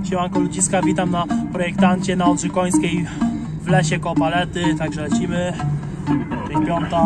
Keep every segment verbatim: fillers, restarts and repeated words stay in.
Siemanko ludziska, witam na projektancie na Odrzykońskiej w lesie koło Palety, także lecimy. Czyli piąta.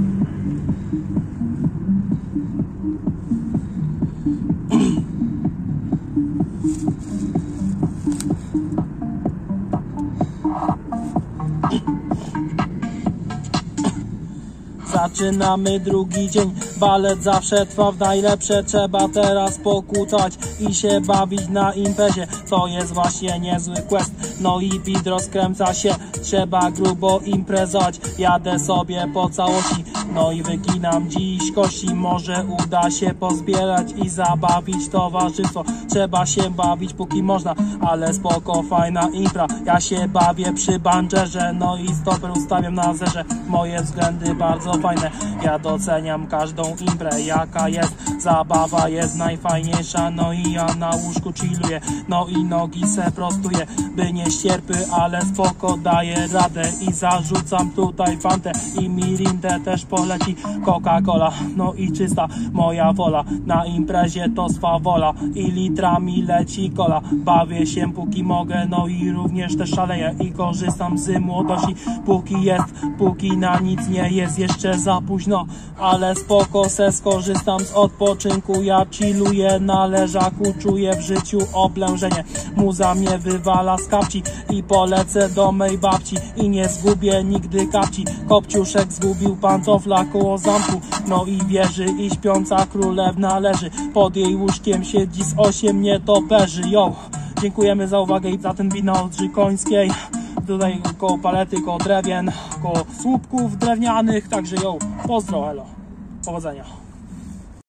Zaczynamy drugi dzień, balet zawsze trwa w najlepsze. Trzeba teraz pokutać i się bawić na imprezie. To jest właśnie niezły quest, no i beat rozkręca się. Trzeba grubo imprezować, jadę sobie po całości. No i wyginam dziś kości, może uda się pozbierać i zabawić towarzystwo. Trzeba się bawić póki można, ale spoko, fajna impra. Ja się bawię przy bangerze, no i stoper ustawiam na zerze. Moje względy bardzo fajne, ja doceniam każdą imprę jaka jest. Zabawa jest najfajniejsza, no i ja na łóżku chilluję. No i nogi se prostuję, by nie ścierpy, ale spoko daję radę. I zarzucam tutaj fantę i mirindę też poleci Coca-Cola. No i czysta moja wola, na imprezie to swa wola i litrami leci cola. Bawię się póki mogę, no i również też szaleję i korzystam z młodości póki jest, póki na nic nie jest jeszcze za późno. Ale spoko se skorzystam z odpoczynku, ja chilluję na leżaku, czuję w życiu oblężenie. Muza mnie wywala z kapci i polecę do mej babci i nie zgubię nigdy kapci. Kopciuszek zgubił pantofla koło zamku, no i wieży i śpiąca królewna leży. Pod jej łóżkiem siedzi z osiem nietoperzy. Yo, dziękujemy za uwagę i za ten beat na Odrzykońskiej. Tutaj koło Palety, koło drewien, koło słupków drewnianych. Także yo, pozdro, elo, powodzenia.